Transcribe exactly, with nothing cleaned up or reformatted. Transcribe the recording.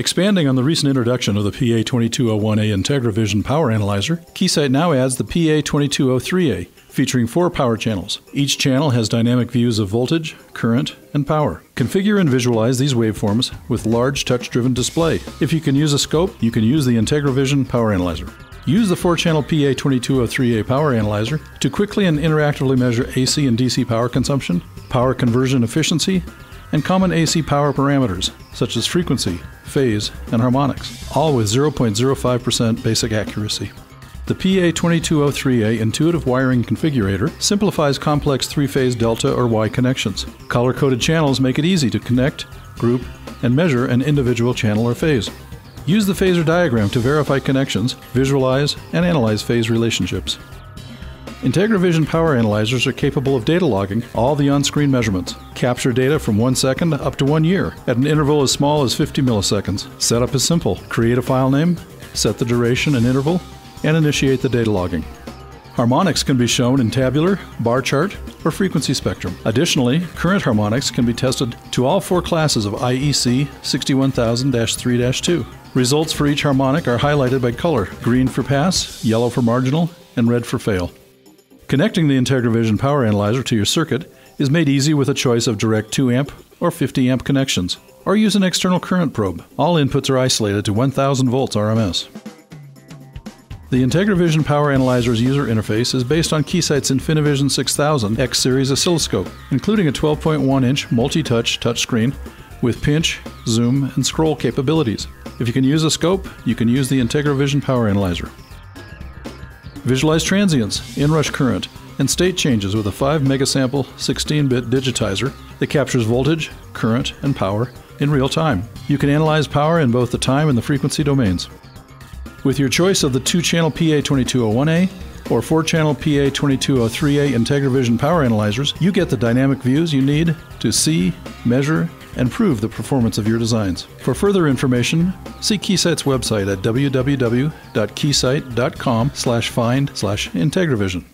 Expanding on the recent introduction of the P A twenty-two oh one A IntegraVision power analyzer, Keysight now adds the P A twenty-two oh three A, featuring four power channels. Each channel has dynamic views of voltage, current, and power. Configure and visualize these waveforms with large touch-driven display. If you can use a scope, you can use the IntegraVision power analyzer. Use the four-channel P A twenty-two oh three A power analyzer to quickly and interactively measure A C and D C power consumption, power conversion efficiency, and common A C power parameters, such as frequency, phase, and harmonics, all with zero point zero five percent basic accuracy. The P A twenty-two oh three A intuitive wiring configurator simplifies complex three-phase delta or Y connections. Color-coded channels make it easy to connect, group, and measure an individual channel or phase. Use the phasor diagram to verify connections, visualize, and analyze phase relationships. IntegraVision power analyzers are capable of data logging all the on-screen measurements. Capture data from one second up to one year at an interval as small as fifty milliseconds. Setup is simple. Create a file name, set the duration and interval, and initiate the data logging. Harmonics can be shown in tabular, bar chart, or frequency spectrum. Additionally, current harmonics can be tested to all four classes of I E C sixty-one thousand dash three dash two. Results for each harmonic are highlighted by color: green for pass, yellow for marginal, and red for fail. Connecting the IntegraVision power analyzer to your circuit is made easy with a choice of direct two amp or fifty amp connections, or use an external current probe. All inputs are isolated to one thousand volts R M S. The IntegraVision power analyzer's user interface is based on Keysight's InfiniVision six thousand X series oscilloscope, including a twelve point one inch multi-touch touchscreen with pinch, zoom, and scroll capabilities. If you can use a scope, you can use the IntegraVision power analyzer. Visualize transients, inrush current, and state changes with a five megasample sixteen bit digitizer that captures voltage, current, and power in real time. You can analyze power in both the time and the frequency domains. With your choice of the two-channel P A twenty-two oh one A or four-channel P A twenty-two oh three A IntegraVision power analyzers, you get the dynamic views you need to see, measure, and prove the performance of your designs. For further information, see Keysight's website at w w w dot keysight dot com slash find slash IntegraVision.